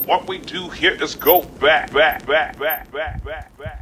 What we do here is go back, back, back, back, back, back, back.